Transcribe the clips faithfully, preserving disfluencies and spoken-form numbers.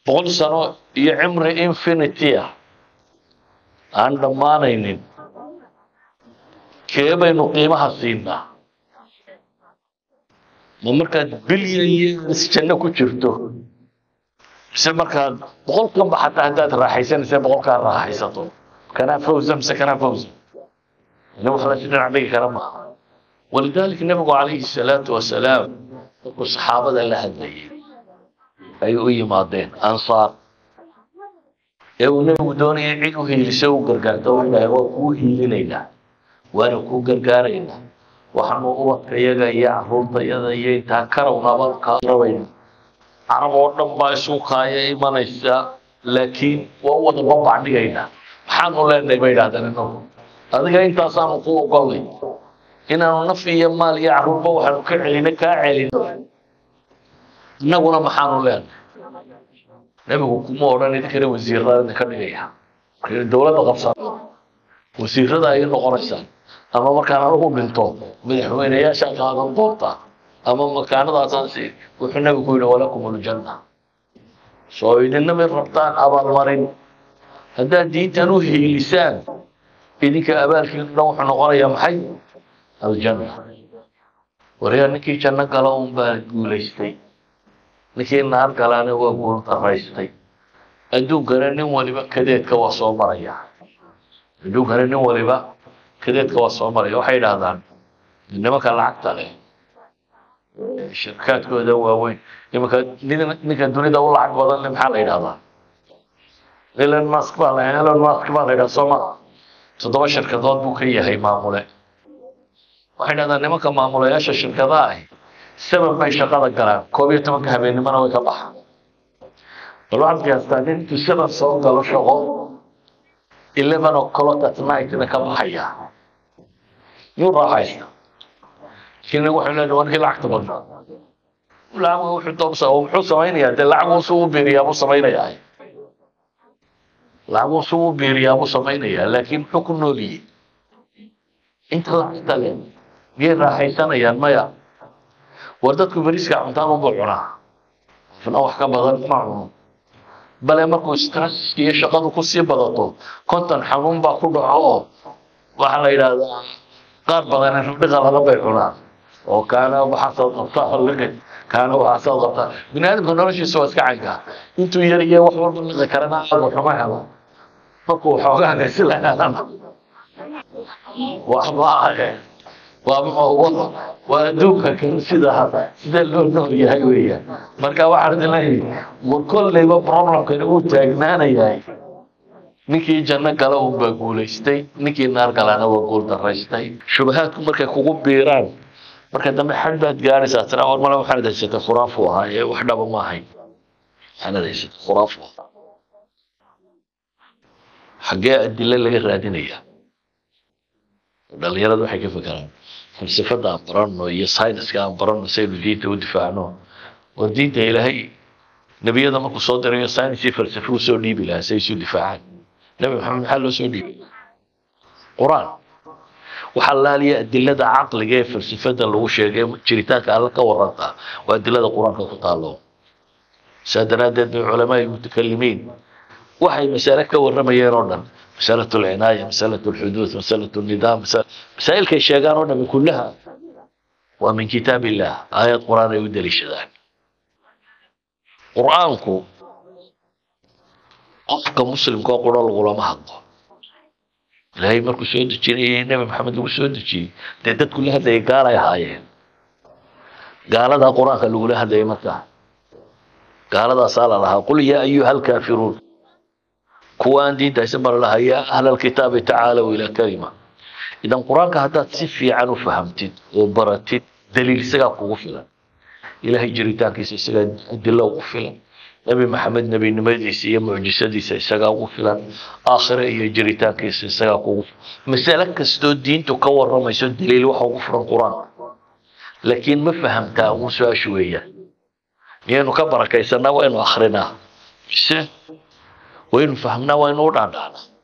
boqol sano iyo cimri infinity ah aan dhammaanaynin kee baynu qiimaha siinaa ma markaad bilyan years janno ku jirto mise markaad boqolkan ba xataa haddaad raaxaysanaysa boqolkaa raaxaysato kanaa fawza mise kanaa fawza ina wax la dhinac dhigi kara maaha walidaalika nabigu calayhi salaatu wasalaam markuu saxaabada la hadlayay ay u yimaadeen ansaar ee uu nabigu doonayay cid u hiilisa u gargaarto u dhahay waa kuu hiilinaynaa waana kuu gargaaraynaa waxaanu ubadkayaga iyo caruurtayada iyo intaa karawna baan kaa rabayna carab oo dhan baa isu kaaya imanaysa laakiin waa wada babac dhigaynaa maxaanu leenahay bay idhahdeen inagu adiga intaasaanu ku ogolnay inaanu naf iyo maal iyo caruurba waxaanu ka celina kaa celino innaguna maxaanu leenahay nabigu kuma odhan idinkana wasiirada idinka dhigaya dowladda qabsan wasiirada ay noqonaysaan ama markaan anigu dhinto madaxweynayaasha qaadan doonta ama makaanadaasaan wuxuu nabigu yidhi walakum aljanna soo idinna mid rabtaan abaalmarin haddaad diintan u hiilisaan idinka abaalkiina dhan wuxuu noqonayaa maxay aljanna waryaa ninkii janno gala unbaa guulaystay ninkii naar galaana waa guul daraystay adduunkana nin waliba kadeedka waa soo maraya adduunkana nin waliba kadeedka waa soo maraya waxay yidhaahdaan nimanka lacagta leh shirkaadkooda waaweyn imanka ninka dunida u lacag badan le maxaa la yidhahdaa elon musk baa la elon musk baa la yidhaha soo maha toddoba shirkadood buu ka yahay maamule waxay yidhahdaan nimanka maamulayaasha shirkadaha ahi sabab bay shaqada galaan koob iyo tobanka habeennimana way ka baxaan bal waxaad qiyaastaa nin intuu sabab soo galo shaqo eleven o'clock at nightna ka baxaya yuu raaxaysta kina wuxuu leeyahay waa ninkii lacagta badnaa lacag wuxuu doonsa oo muxuu samaynayaa dee lacag uu suu biiriyaa buu samaynayaa lacag uu suu biiriyaa buu samaynayaa laakiin muxuu ku nooliyey inta lacagta leh miyay raaxaysanayaan maya war dadku bariiska cuntaan unbuu cunaa fina wax ka badan ma cuno bale markuu stresska iyo shaqadu ku sii badato konton xanuun baa ku dhaco oo waxaa la yidhaahdaa qaar badan rindhiqa laga bay cunaan oo kaana waxaa soo qabtaa liqi kaana waxaa soo qabtaa bini aadamka noloshiisa waa iska caynka intuu yar iyo wax walba liqi karana aad waxuma helo markuu xoogaana sila helana waxbaa waa waa adduunka kale sida sida loo nool yahay weeyaan marka waxaan idinleeyahay war kollayba problemkani uu taagnaanayahay ninkii janno gala unbaa guulaystay ninkii naar galana waa guul daraystay shubahaadku markay kugu biiraan marka dambe xad baad gaaraysaa tira war mala waxaad haysata khuraafu ahaa ee wax dhaba ma ahayn waxaad haysata khuraafu xaggee adilla laga raadinayaa dhalinyaradu waxay ka fakaraan falsafada aan baranno iyo sayniska aan baranno saynu diinta u difaacno war diinta ilaahay nebiyada markuu soo dirayo saynis iyo falsafo u soo dhiibi lahaa say isu difaacaan nabi maxamed maxaa loo soo dhiibay qur-aan waxaa laaliya adilada caqliga ee falsafada lagu sheegay jiritaanka alla ka waranta waa adilada qur-aanka ku taalo saa daraaddeed bay culamaa mutakallimiin waxay masale ka warramayeen oo dhan مسألة العناية مسألة الحدوث مسألة النظام مسائل كي شيغان ودن كلها ومن كتاب الله آيات قرآن يودل الشذان قرآنكو أفق مسلم كو قرآن الغلام حقه إلهي مركو سود الجيني النبي محمد سود الجي تعدد كلها ذي قال يا هايين قال هذا قرآن قالوا لها ذي مكة قال هذا صال لها قل يا أيها الكافرون كوان دين تسمر لها يا أهل الكتاب تعالوا إلى كلمة إذا القرآن هذا تسفي عنه فهمتد وبرتد دليل سجا قوفلا إلهي جريتاك سجا دلوا قوفلا نبي محمد نبي نمدي سي معجزتي سجا قوفلا آخر هي جريتاك سجا قوف مسألة كسدو الدين تكور رمى يسد دليل وحوقف القرآن لكن ما فهمتها وسوا شوية يعني كبر كيسنا وين آخرنا بس وين فهمنا وين ورنا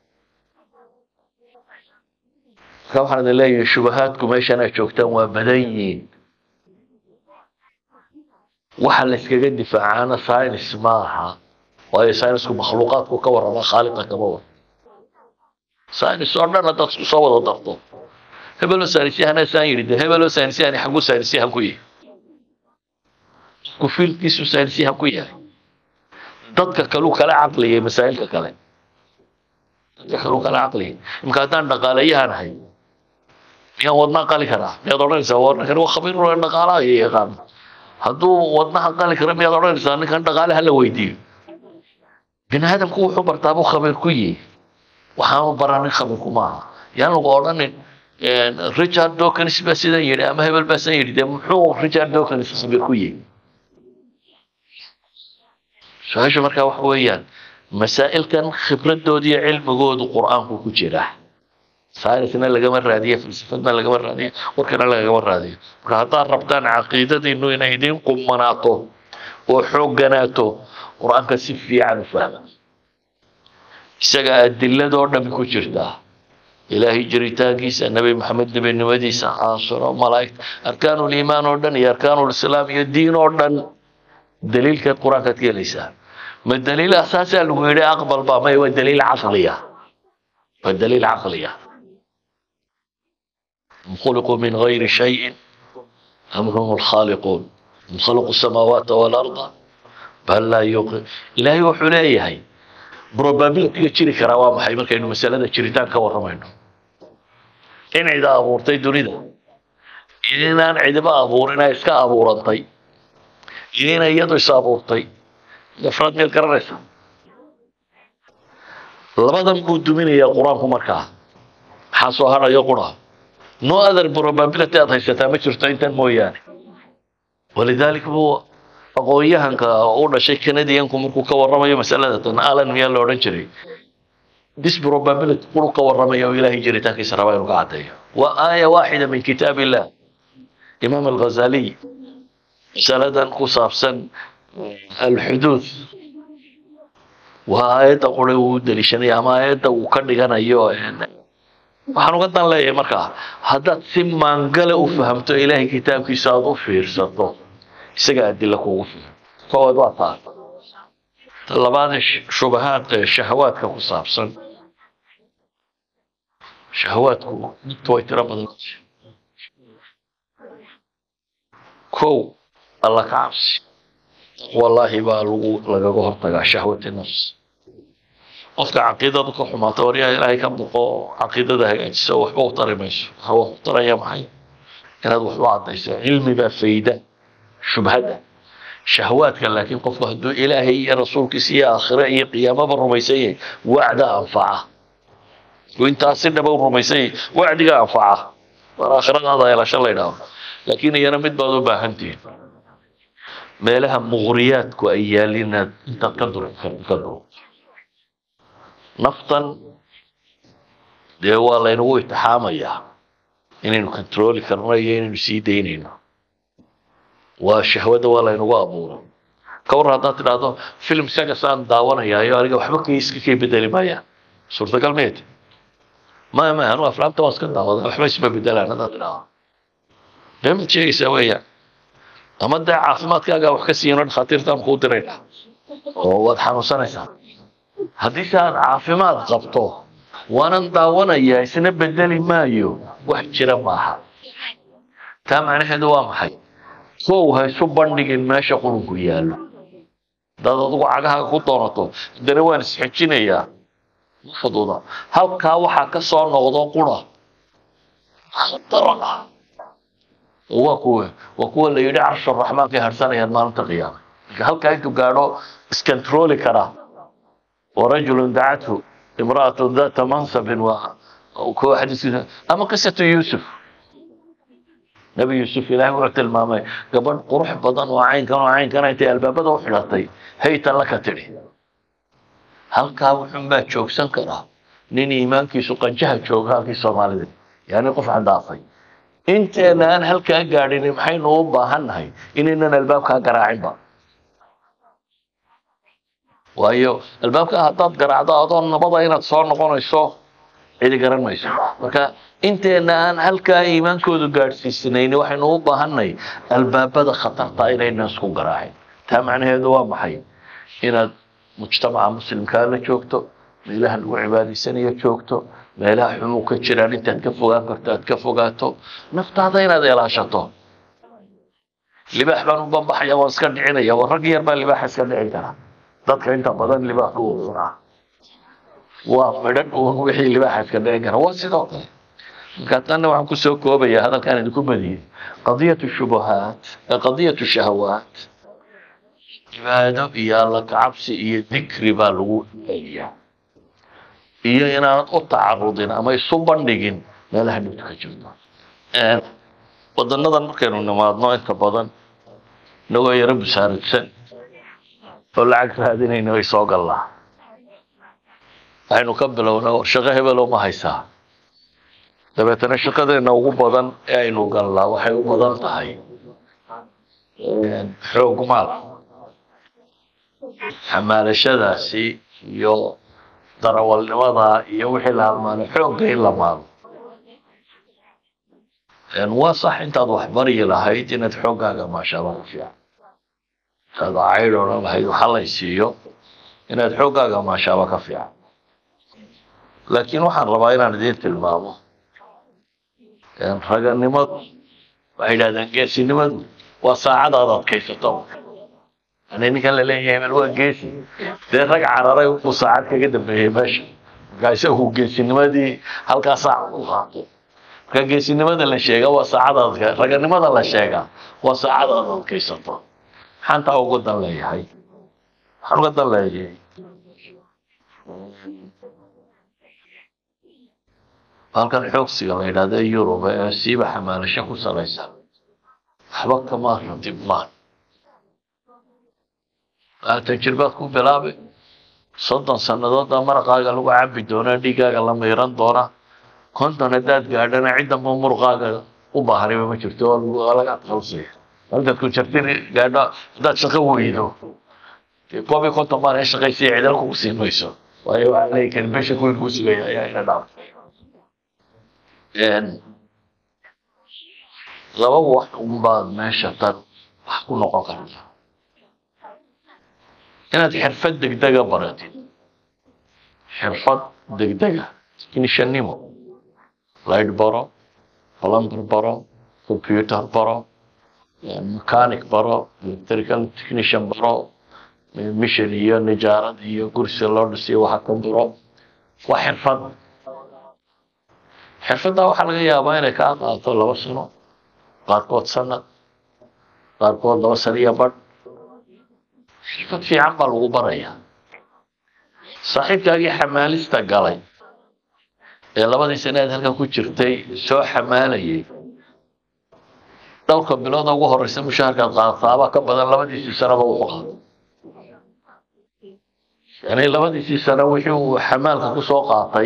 كم حد الله شبهاتكم ايش انا شوكتان وبدين وحل اسكا دفاعنا ساين اسمها waayo saynisku makhluuqaadku ka warrama khaaliqa kama war saynis oo dhan haddaad isku soo wada darto hebelo saynisyahanaa saan yidhi de hebelo saynisyahani xagguu saynisyahan ku yahay ku fiilkiisu saynisyahan ku yahay dadka kaluu kala caqliyay masaa'ilka kale dadka kaluu kala caqliyay imka haddaan dhaqaalayahan ahay miyaan wadnaa qali karaa miyaad odhanaysaa warninkan waa khabiir dhaqaalaha yaqaan hadduu wadnaha qali kara miyaad odhanaysaa ninkan dhaqaalaha la weydiiyo bini aadamku wuxuu bartaa buu khabiir ku yihi waxaanu baranin khabiirku maaha yaan lagu odhanin Richard Dawkins baa sidan yidhi ama hebel baa sidan yidhi dee muxuu Richard Dawkins khabiir ku yihi su-aasha markaa waxa weeyaan masaa'ilkan khibradoodii cilmigoodu qur'aanku ku jira saynisna lagama raadiyo falsafadna lagama raadiyo warkana lagama raadiyo marka haddaad rabtaan caqiidadiinu inay idin qumanaato oo xoogganaato qur'aanka si fiican u fahma isaga adiladoo dhan ku jirta ilaahay jiritaankiisa nabi maxamed nabinimadiisa caasiro malaa'igta arkaanul iimaan oo dhan iyo arkaanul islaam iyo diin oo dhan daliilka qur'aanka ka helaysaa ما الدليل أساسي الويري أقبل بما هو دليل عقلية فالدليل عقلية هم خلقوا من غير شيء أم هم الخالقون هم خلقوا السماوات والأرض بل لا يوقن لا يوحوا لي هاي probability يشري كروام حي مركا إنه مسألة شريتان كورا منه إن إذا أبورتي دونيدا إن أنا عندما أبور إن إسكا أبورتي إن يدو إسابورتي الافراد ميل كرريسا لبدن بو دومينيا قرانكو marka waxa soo harayo qura no other probability aad haysataa ma jirto intan mooyaane walidaalika buu aqoonyahanka oo dhashay Canadian-ku markuu ka warramayo mas'alada tan Alan miyaa la oran jiray this probability quru ka warramayo ilaahay jiritaankiisa rabaa inuu ka cadeeyo wa aaya waahida min kitaabillah Imam al-Ghazali mas'aladan ku saabsan الحدوث وهايدا قولي ودليشاني أما هايدا وكردغانا يو waxaan uga dan leeyahay marka haddaad si maangale u fahamto ilaahay kitaabkiisa aad u fiirsato isaga adilla kugu filan koowaad waa taa labaad shubahaad shahawaadka ku saabsan shahawaadku mid way tira badan kow alla ka cabsi والله بالغ لغا هرتغا شهوة النفس قفك عقيدة بك حماته وريها إلهي كم بقو عقيدة ده هجيسة وحبه طريميش هو طريم حي كان هذا وحبه عديسة علمي بفايدة شبهة شهوات كان لكن قفك هدو إلهي رسولك سيا آخرائي قيامة بالرميسية وعد أنفعه وانت أصيرنا بالرميسية وعد أنفعه والآخران هذا يلا شاء الله ينام لكن ينمد بعضو باهنتين meelaha muqriyaadku ay yaalina inta qadar qadar naftan dee waa la inuu itixaamaya inaynu control karno iyo inaynu sii daynayno waa shahwada waa la inuu abuuro ka war haddaad tidhaahdo film saga saan daawanayaayo aniga waxba kiiska ka bedeli maya suurtagal meed ma ma anu aflaamta waa iska daawada waxba isma bedelaan haddaad tidhaahdo dee ma sheegaysaa weeyaan أما ده عاصمات كذا وحكسينا خطير تام خطيرين هو حنوسنيسا هذيك عاصمات قبطه وانا نداونا يا سنة بدلي مايو واحد شرب معها تام عن هذا وامحي هو هاي سبندق الماشى قلوب يالو ده ضوء عجها خطورته دروان سحجينه يا فضوضة هل كاوحة كسر نقضاء قرى خطرها وقوة وقوة اللي يدعى عرش الرحمن في هرسانة يدمان القيامة هل كايتو قالوا اسكنترولي كرا ورجل دعته امرأة ذات منصب وكو حديث أما قصة يوسف نبي يوسف إلهي وعت المامي قبل قروح بضان وعين كانوا عين كان يتي الباب بدو حلاتي هيتا لك تري هل كاو حمبات شوك سنكرا نيني إيمان كي سوقا جهد شوك هاكي صومالي يعني قف عند عصي انت انا هلكا غارين maxaynu u baahannahay inaynan albaabka garaacin waayo albaabka hadaad garaacdo adoon nabada inaad soo noqonayso cid garanayso marka inteena aan halka iimaankoodu gaarsiisanayn waxaynu u baahannahay albaabada khatarta inaynan isku garaacin taa macnaheedu waa maxay inaad mujtamaca muslimkaa la joogto meelaha lagu cibaadaysanaya joogto meelaha xumuu ka jiraan intaad ka fogaan karto aad ka fogaato naftaada inaad ilaashato libaax baan u bambaxaya waan iska dhicinaya war rag yar baa libaaxa iska dhici kara dadka inta badan libaax u cunaa waa midhan uun wixii libaaxa iska dhici kara waa sidoo kale marka tanna waxaan ku soo koobaya hadalkaan idinku badiyey qadiyatu shubuhaat qadiyatu shahawaat cibaado iyo alla kacabsi iyo dikri baa lagu eeyaa iyo inaanad u tacarudin ama isu bandhigin meelaha dhibta ka jirto wadanadan markaynu nimaadno inta badan inagoo yaro busaaradsan oo lacag raadinayna way soo gallaa waxaynu ka bilownaa shaqo hebelo ma haysaa dabeetana shaqadeena ugu badan ee aynu gallaa waxay u badan tahay xoog maal xamaalashadaasi iyo darawalnimada iyo wixii la halmaano xoogga in la maalo waa sax intaad wax baryi lahayd inaad xooggaaga maashaallah ku fiican intaad caydh odhan lahayd waxa lay siiyo inaad xooggaaga maashaallah ka fiican laakiin waxaan rabaa inaan idiin tilmaamo raganimadu waxay yidhahdeen geesinimadu waa saacadaad adkaysato يعني إني كان ليه من هو جيسي ده رجع على رأيه مساعد كده بماشي قايسه هو جيسي نمدي هالك صعب كان جيسي نمدي اللي شيء هو ساعد رجع نمدي اللي شيء هو ساعد كيسته حنت أو قد الله يهاي حن قد الله يهاي هالك الحوكسي الله هذا يورو سيبه حمال الشكو سلايسا حبك ما نطيب مان تجربات ku bilaabay soddon sanadood marqaaga lagu cabi doona dhigaaga la meeran doona konton hadaad gaadhana cid ma murqaaga u baahnay ma jirto oo laga qalsay halka ku jirtin gaadho dad shaqo weydo koobi konton ma ay shaqaysay cid ku siinayso waayo waxay kan meesha ku ku sugay ayaa ina dhaaf een laba wax u baad meesha tan wax ku noqon karta inaad xirfad degdega baratid xirfad degdega inishanimo light baro plumber baro computer baro mechanic baro electrical technician baro mission iyo nijaarad iyo kursi loo dhisay waxa ka baro waa xirfad xirfadda waxa laga yaabaa inay ka qaato laba sano qaarkood sanad qaarkood laba sano iyo badh xirfad fiican baa lagu barayaa saaxiibkaagii xamaalista galay ee labadii sanaad halkan ku jirtay soo xamaalayay dhowrka bilood ugu horeysa mushaharka qaataaba ka badan labadii sanaba uu qaatay yani labadii sano wixii uu xamaalka ku soo qaatay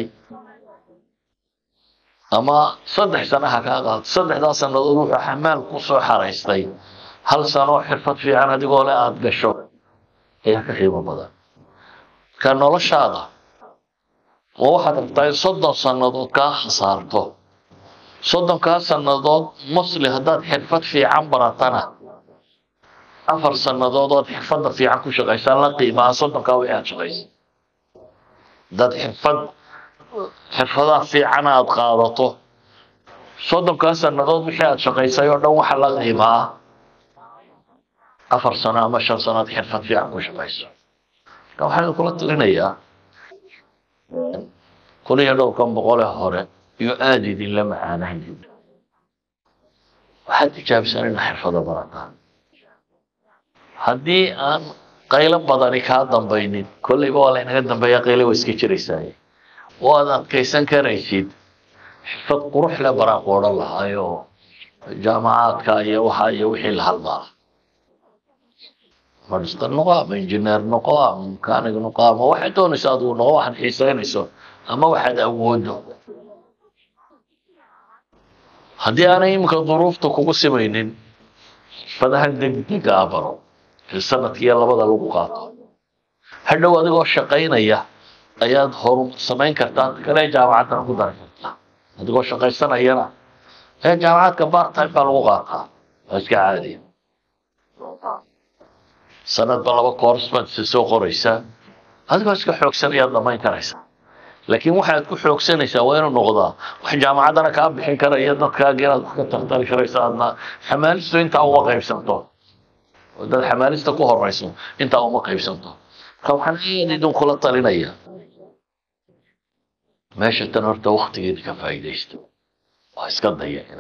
ama saddex sano ha ka qaato saddexdaas sanadood wuxuu xamaal ku soo xaraystay hal sano xirfad fiican adigoo le aad gasho ee ka qiimo badan ka noloshaada oo waxaad rabtaa soddon sanadood ka khasaarto soddon ka sanadood musli haddaad xirfad fiican baratana afar sanadood oo xirfadda fiican ku shaqaysan la qiimaa soddon ka way aad shaqaysan dad xirfad xirfadaha fiican aad qaadato soddon ka sanadood wixii aad shaqaysay oo dhan waxa la qiimaa afar sano ama shan sanaad xirfad fiican ku shaqayso waxaan kula talinayaa kun iyo dhowr kan boqol hore iyo aad idin la macaanayn waxaad tijaabsan in xirfado barataan haddii aan qaylo badani kaa dambaynin kollayba waa laynaga dambeeya qaylo waa iska jiraysaa oo aad adkaysan karaysid xirfad qurux leh baraan ku odhan lahaayo jaamacaadka iyo waxa iyo wixii la halmaa مدرسة النقاب إنجنير نقاب مكانيك نقاب ما واحد دون يساعدوا نقاب واحد حسين يسوع أما واحد أوده هدي أنا يمكن ظروفتك وقسمينين فده هندق دقابرو السنة يلا بدأ الوقات هل لو أدقوا الشقين أيه أياد هرم سمين كرتان كلا جامعات نقدر أدقوا الشقين سنة أيانا هي جامعات كبار تايب الوقات بس عادي سند بلابا كورس بad soo qoraysa adigoo iska xoogsanaya damayn karaysa laakiin waxaad ku xoogsanaysaa waa inuu noqdaa wax jaamacadana kaa bixin kara iyo dadkaaga inaad wax ka tartari karaysa aadna xamaalistu intaa uma qaybsanto dad xamaalista ku horayso intaa uma qaybsanto marka waxaan aad idin kula talinaya meesha tan horta waqtigeeda ka faa'iidaysta waa iska dayacina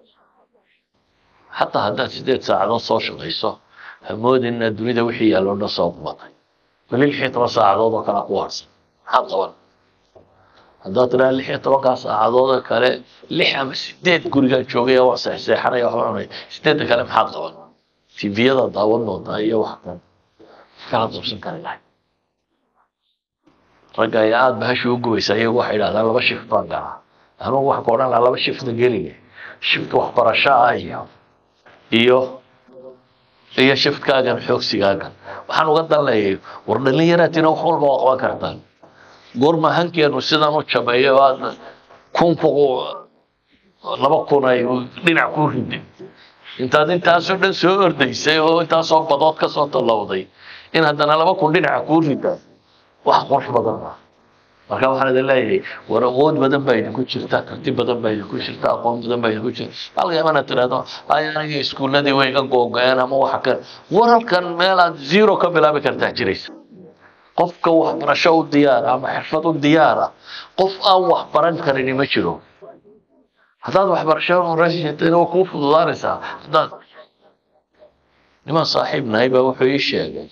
xataa haddaad sideed saacadood soo shaqayso hamoodin inaad dunida wixii yaallo dhan soo qubatay bal lix iyo toban saacadood oo kale ku harsan maxaad qaban haddaad tiraa lix iyo tobankaa saacadood kale lix ama sideed gurigaa joogaya waa seexseexanaya waxba cunay sideedda kale maxaad qaban tviyada daawan doontaa iyo wax kan kala qabsan kari lahay ragga ayaa aad bahashi u gubaysa iyagu waxay idhahdaan laba shift baan galaa anugu waxaan ka odhan lahaa laba shiftna gelige shift waxbarasho ah iyo iyo iyo shiftkaagan xoogsigaagan waxaan uga dan leeyahay war dhallinyaraatina wax walba waa qaban kartaan goorma hankeenu sidan u jabeeyo aad kunku laba kun ay dhinac ku ridin intaad intaasoo dhan soo ordaysay oo intaasoo badood ka soo tallowday in haddana laba kun dhinaca kuu rida wax qurux badan ah marka waxaan idin leeyahay war awood badan baa idinku jirta karti badan baa idinku jirta aqoon badan baa idinku jirta halkaana tiraahdo ay aniga iskuuladii way iga googo'een ama waxa ka waralkan meel aad zero ka bilaabi kartaa jiraysa qofka waxbarasho u diyaara ama xirfad u diyaara qof aan wax baran karin ma jiro haddaad waxbarasho horeysateen oo kuu fududaanaysaa haddaad niman saaxiibnahay baa wuxuu ii sheegay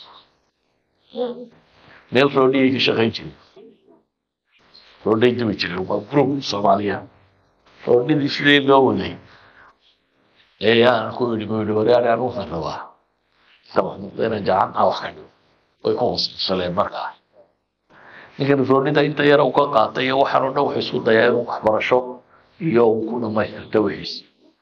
meel roodhiyay ka shaqayn jiray roodhay dubi jiray waa group Soomaaliya roodhidii sidii loo waday ee aan ku yidhi buu yidhi waraar aan u rabaa sababta jacan ah wax kale way ku hoosayeen markaa ninkan roodhida inta yar uu ka qaatay waxaan oo dhan wuxuu isku dayay inuu waxbarasho iyo uu ku dhamaystirto wixiisa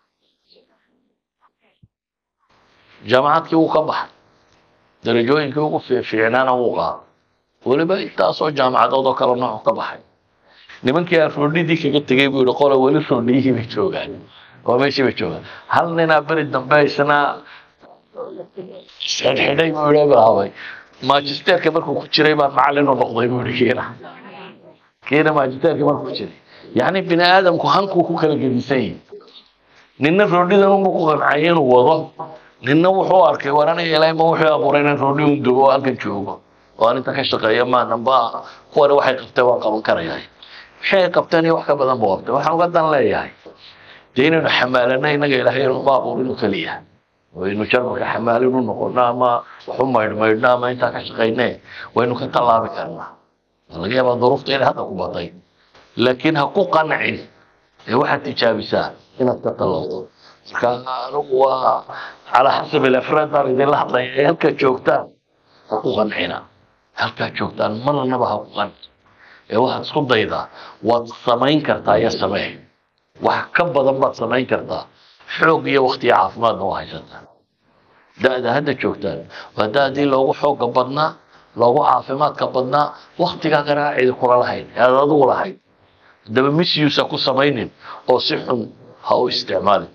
jaamacadkii uu ka baxay darajooyinkii ugu fiicnaana uu qaaday weliba intaasoo jaamacadood oo kale nooc ka baxay nimankii aan roodhidii kaga tegay buu yidhi qola weli roodhiyihii bay joogaan oo meeshii bay joogaan hal ninaa beri dambe isna xidhxidhay buu yidhi bilaabay maajisteerka markuu ku jiray baan macallin u noqday buu yidhi kiina kiina maajisteerka markuu ku jiray yacni bini aadamku hankuu ku kala gedisan yahay ninna roodhidan unbuu ku qancay inuu wado ninna wuxuu arkay war aniga ilaahay ma wuxuu abuuray inaan roodhi un dugo oo halkan joogo oo aan inta ka shaqeeyo maananba kuwani waxay qabteen waan qaban karayaa waxay qabteen iyo wax ka badan buu qabtay waxaan uga dan leeyahay dee inaynu xamaalana innaga ilaahay inuu ma abuurin oo keliya waynu jarmalka xamaalin u noqono ama wax u maydhmaydhno ama intaa ka shaqaynee waynu ka tallaabi karnaa laga yaabaa duruufta inay hadda ku batay laakiin ha ku qancin ee waxaad tijaabisaa inaad ka tallawdo marka anigu waa calaa xasabi alafraad baan idinla hadlaya ee halkaa joogtaan ha ku qancina halkaa joogtaan marnaba ha ku qanci ee waxaad isku daydaa waad samayn kartaa iyo samee wax ka badan baad samayn kartaa xoog iyo waqti iyo caafimaadna waa haysataa da'da hadda joogtaan waa da'dii loogu xoogga badnaa loogu caafimaadka badnaa waqtigaagana cidi kula lahayn aad adigu lahayd daba misuse ku samaynin oo si xun ha u isticmaalin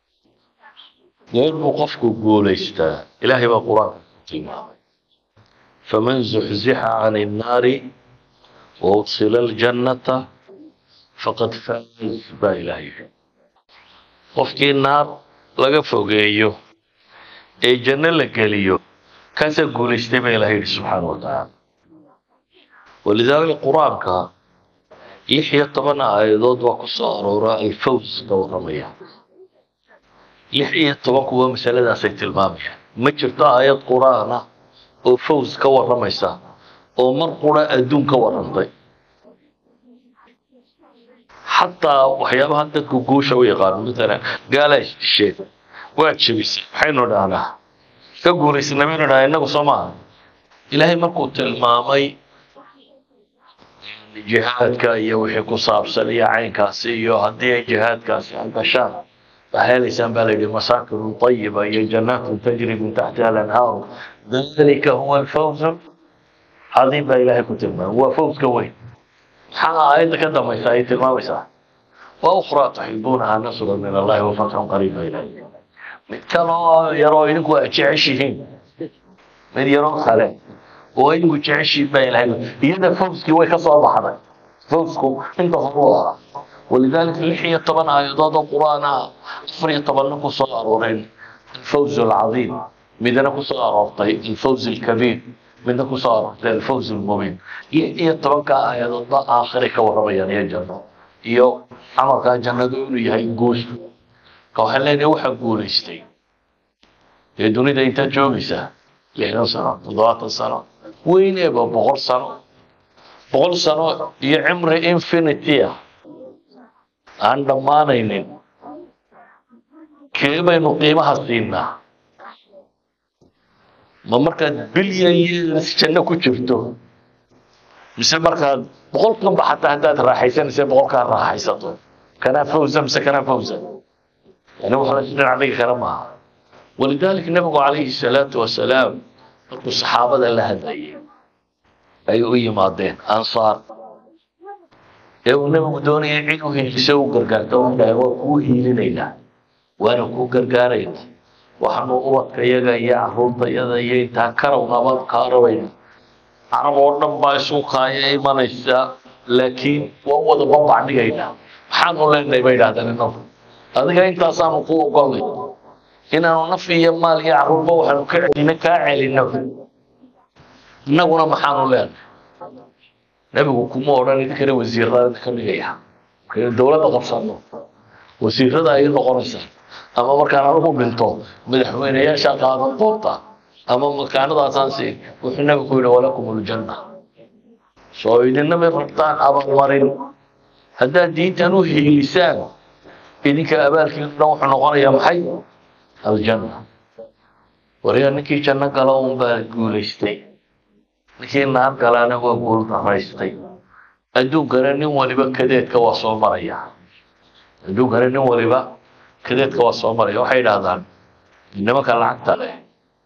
goormuu qofku guulaystaa ilaahay baa qur-aanka tilmaamay faman zuxzixa can innaari waudkhila aljannata faqad faaz baa ilaahay yidhi qofkii naar laga fogeeyo ee janno la geliyo kaasaa guulaystay baa ilaahay yidhi subxaana wa tacaala walidaalika qur-aanka lix iyo toban aayadood waa ku soo aroora alfaws ka warramaya lix iyo tobanku waa masaladaasay tilmaamayaan ma jirto aayad qur-aan ah oo faws ka warramaysa oo mar qura adduun ka warrantay xataa waxyaabaha dadku guusha u yaqaano matalan gaalaa isdisheen waa jebisay maxaynu dhahnaa ka guulaysana maynu dhahnaa innagu soo maaha ilaahay markuu tilmaamay jihaadka iyo wixii ku saabsan iyo caynkaasi iyo haddii ay jihaadkaasi gashaan waxaa helaysaan baa layidhi masaakinu tayiba iyo jannaatun tajri min taxtiha alanhaaru dalika huwa alfawzu cadiim baa ilaahay ku tilmaamay waa fawska weyn maxaa aayadda ka dambaysa ay tilmaamaysaa wa ukhraa tuxibuunaha nasra min allahi wa fatxun qariiba ilahi mid kaloo yaroo idinku waa jeceshihiin mid yaroo kale وإنه تعيش بين يدا فوزك ويكسر بحرك فوزكم أنت هو ولذلك اللحية طبعا أيضا القرآن فريق طبعا نكو صار الفوز العظيم بدنا صار طيب الفوز الكبير بدنا صار الفوز المبين هي طبعا كآيات الله آخر كوربيا يا جنة يو عمر كان جنة دون يهي جوش كوحلين يوحى جولستي يدوني ده إنت جوجسة لحنا سنة ضغط سنة وين يبقى بقول سنة بقول سنة يعمر إنفينيتيا عندما نينين كيف نقيم حسينا ما مركز بليون سنة كشفتو مثل مركز بقول كم حتى هدات راحيسان مثل بقول كان راحيساتو كان فوزا مثل كان فوزا يعني هو خرجنا عليه كرمها ولذلك النبي عليه الصلاة والسلام الصحابة اللي هدايين أي أي ماضين أنصار يوم النبي دون يعينه يسوي قرقاتهم لا هو هيلينا وأنا كو قرقارين وحنو أوقت يجا يعرض يدا يتذكر ونبض كاروين عرب ورنم باسوق هاي ما نسا لكن وهو ده بابا نجينا حنو لنا يبيد هذا النظر هذا جاي تاسام قوة قوي هنا نفي يمال يعرض وحنو كعدنا كاعل النفس نقول ما حنو لنا نبي كمورا نذكر وزير نذكر نجيها الدولة تقصنا وزير هذا أيضا قرصة أما مركان أروح بنتو مدحوين يا شقاق القطة أما مركان هذا أساسي وحنا بقول ولكم الجنة صويدنا مرتان أبا مرين هذا دين تنوهي لسان إنك أبالك نوح نقول يا محي الجنة وريا نكى جنة قالوا بقول استي نكى نار قالنا بقول تراستي أدو قرني ولبا كذا كواصل مريا أدو قرني ولبا كذا كواصل مريا وحيد هذا إنما كان لعنت عليه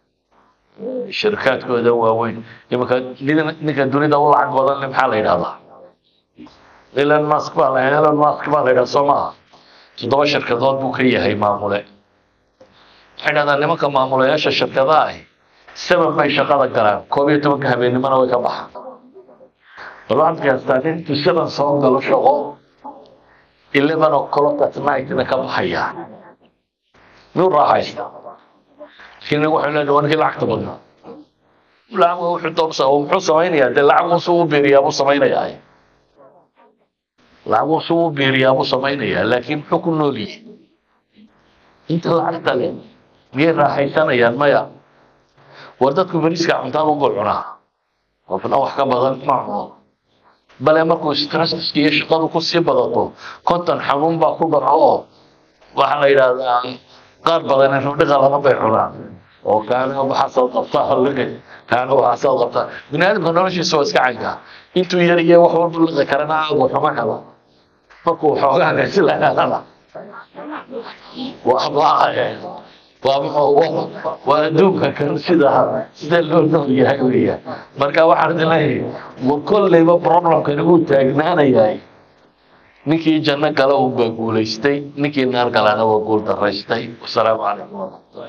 الشركات كذا وين إما كان نكى دوني دولة عن بدل محل هذا إلى الناس قبل إلى الناس قبل إلى سما تدور شركات بوكية هي معمولة حين هذا لما كان معمولة إيش الشركة ذاي سبب ما يشغل الكلام كوبي تبغى هبين ما نوي كبح طبعا في أستاذين تسبب صوم قالوا شغل اللي ما نقوله تسمعي تنكب حياة مو راح يستا كنا نقول لنا وانا كل عقد بدنا لا هو حتى صوم حو سمين يا دل عمو سو بيريا ابو سمين يا لا عمو سو بيريا ابو سمين يا لكن حكم نولي انت العقد لين مين راح يسنا مايا وردتكم بريسكا عمتان وبلعنا وفي wax ka badan ma bal markuu stress iyo shaqadu ku sii badato konton xanuun baa ku dhaco waxa la yiraahdaa qaar badan inuu dhiga laga beexula oo kaana waxa soo qabta halka kaana waxa soo qabta binaadamka noloshiisa iska caynka intuu yar iyo wax walba la karana oo xuma kala markuu xoogaa gaasilaana waa وأدوك كرسيدها سدلوا النوم هايوية مركا واحد لهي وكل ما بروبلم كانوا تاجنانا ياي نكى جنة قالوا بقول استي نكى نار قالوا بقول ترى استي والسلام عليكم.